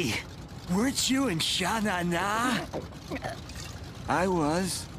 Hey, weren't you in Sha Na Na? I was.